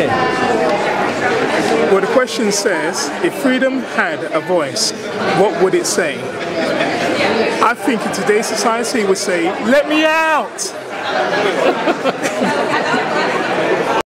Okay. Well, the question says, if freedom had a voice, what would it say? I think in today's society it would say, let me out!